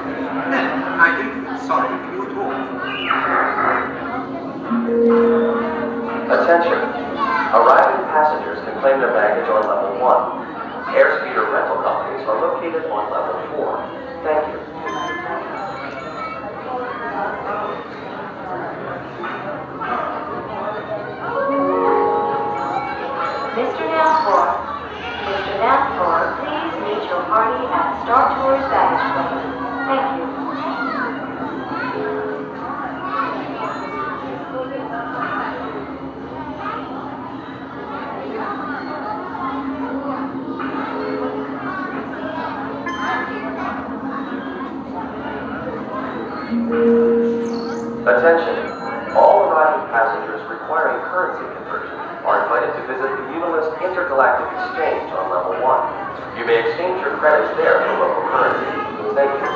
I think sorry for you at all. Attention. Arriving passengers can claim their baggage on level 1. Airspeeder rental companies are located on level 4. Thank you. Mr. Nampor, please meet your party at Star Tours baggage claim. Thank you. Attention. All arriving passengers requiring currency conversion are invited to visit the Unilist Intergalactic Exchange on level 1. You may exchange your credits there for local currency. Thank you.